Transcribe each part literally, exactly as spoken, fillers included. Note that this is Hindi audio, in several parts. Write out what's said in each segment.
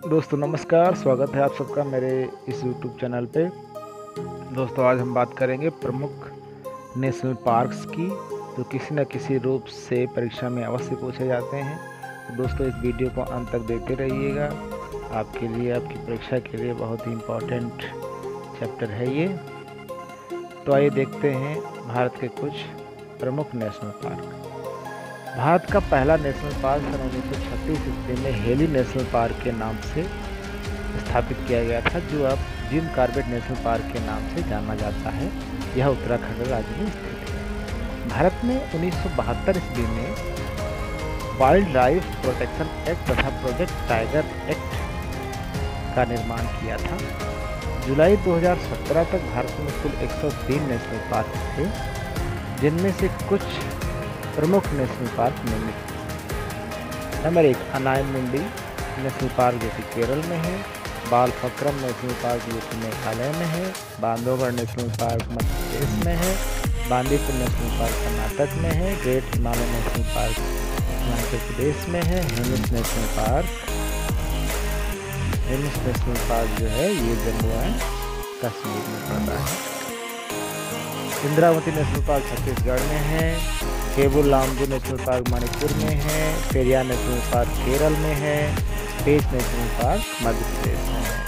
दोस्तों नमस्कार, स्वागत है आप सबका मेरे इस यूट्यूब चैनल पे। दोस्तों आज हम बात करेंगे प्रमुख नेशनल पार्क्स की, जो किसी न किसी रूप से परीक्षा में अवश्य पूछे जाते हैं। तो दोस्तों इस वीडियो को अंत तक देखते रहिएगा, आपके लिए, आपकी परीक्षा के लिए बहुत ही इम्पोर्टेंट चैप्टर है ये। तो आइए देखते हैं भारत के कुछ प्रमुख नेशनल पार्क। भारत का पहला नेशनल पार्क सन उन्नीस सौ छत्तीस ईस्वी में हेली नेशनल पार्क के नाम से स्थापित किया गया था, जो अब जिम कॉर्बेट नेशनल पार्क के नाम से जाना जाता है। यह उत्तराखंड राज्य में स्थित है। भारत ने उन्नीस सौ बहत्तर ईस्वी में वाइल्ड लाइफ प्रोटेक्शन एक्ट तथा प्रोजेक्ट टाइगर एक्ट का निर्माण किया था। जुलाई दो हज़ार सत्रह तक भारत में कुल एक सौ तीन नेशनल पार्क थे, जिनमें से कुछ प्रमुख नेशनल पार्क निम्नलिखित। नंबर एक, अनायमुंडी नेशनल पार्क जो कि केरल में है। बालफक्रम नेशनल पार्क जो कि मेघालय में है। बांधवगढ़ नेशनल पार्क मध्य प्रदेश में है। बांदीपुर नेशनल पार्क कर्नाटक में है। Great Himalaya national park Himachal Pradesh में है। Hemis national park Hemis national park जो है ये जम्मू एंड कश्मीर में पड़ता है। इंद्रावती नेशनल पार्क छत्तीसगढ़ में है। केबुल लामजू नेशनल पार्क मणिपुर में है। पेरियार नेशनल पार्क केरल में है। पेंच नेशनल पार्क मध्य प्रदेश में है।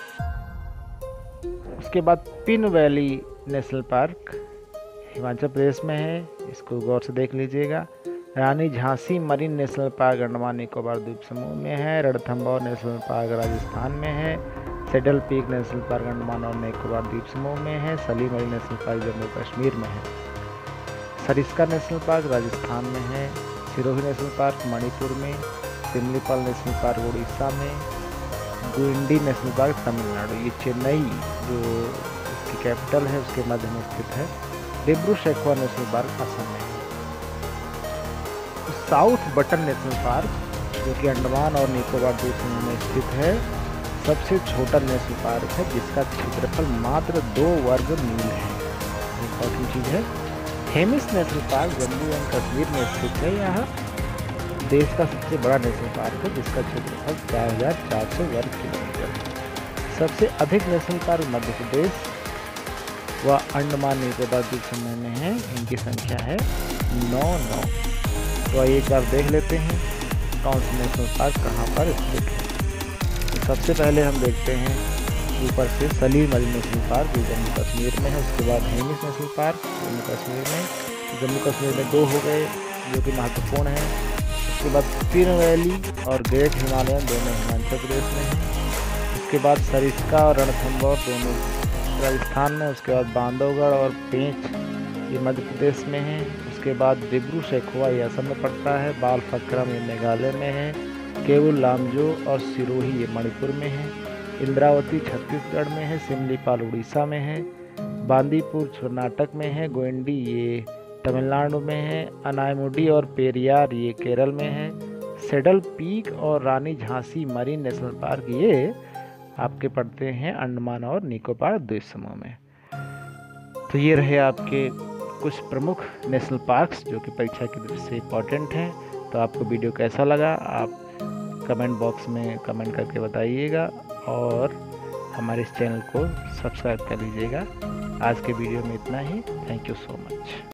उसके बाद Pin valley national park Himachal Pradesh में है, इसको गौर से देख लीजिएगा। Rani Jhansi marine national park Andaman Nicobar द्वीप समूह में है। रणथंभौर नेशनल पार्क राजस्थान में है। Saddle peak national park Andaman और निकोबार द्वीप समूह में है। सलीम अली नेशनल पार्क जम्मू कश्मीर में है। सरिस्का नेशनल पार्क राजस्थान में है। सिरोही नेशनल पार्क मणिपुर में। सिमलीपाल नेशनल पार्क उड़ीसा में। गुइंडी नेशनल पार्क तमिलनाडु, ये चेन्नई जो इसकी कैपिटल है उसके मध्य में स्थित है। डिब्रू सैखोवा नेशनल पार्क असम में है। साउथ बटन नेशनल पार्क जो कि अंडमान और निकोबार द्वीप समूह में स्थित है, सबसे छोटा नेशनल पार्क है, जिसका क्षेत्रफल मात्र दो वर्ग मील है। इंपॉर्टेंट चीज़ है। Hemis national park Jammu and Kashmir में स्थित है। यह देश का सबसे बड़ा नेशनल पार्क है, जिसका क्षेत्रफल चार हज़ार चार सौ वर्ग किलोमीटर है। सबसे अधिक नेशनल पार्क मध्य प्रदेश व अंडमान निकोबार द्वीप समूह में है। इनकी संख्या है नौ नौ। तो आइए एक बार देख लेते हैं कौन सा नेशनल पार्क कहाँ पर स्थित है। तो सबसे पहले हम देखते हैं ऊपर से सलीम अली नेशनल पार्क जो जम्मू कश्मीर में है। उसके बाद हेमिस नेशनल पार्क जम्मू कश्मीर में। जम्मू कश्मीर में दो हो गए जो कि महत्वपूर्ण हैं। उसके बाद पिन वैली और ग्रेट हिमालयन दोनों हिमाचल प्रदेश में हैं। उसके बाद सरिस्का और रणथंभौर दोनों राजस्थान में। उसके बाद बांधवगढ़ और पेंच ये मध्य प्रदेश में है। उसके बाद डिब्रू सैखोवा ये असम में पड़ता है। बालफक्रम ये मेघालय में है। केबुल लामजू और सिरोही ये मणिपुर में है। इंद्रावती छत्तीसगढ़ में है। सिमलीपाल उड़ीसा में है। बांदीपुर कर्नाटक में है। गोइंडी ये तमिलनाडु में है। अनायमुडी और पेरियार ये केरल में है। सेडल पीक और Rani Jhansi marine national park ये आपके पड़ते हैं अंडमान और निकोबार द्वीप समूह में। तो ये रहे आपके कुछ प्रमुख नेशनल पार्क्स जो कि परीक्षा की दृष्टि से इम्पोर्टेंट हैं। तो आपको वीडियो कैसा लगा आप कमेंट बॉक्स में कमेंट करके बताइएगा, और हमारे इस चैनल को सब्सक्राइब कर लीजिएगा। आज के वीडियो में इतना ही। Thank you so much.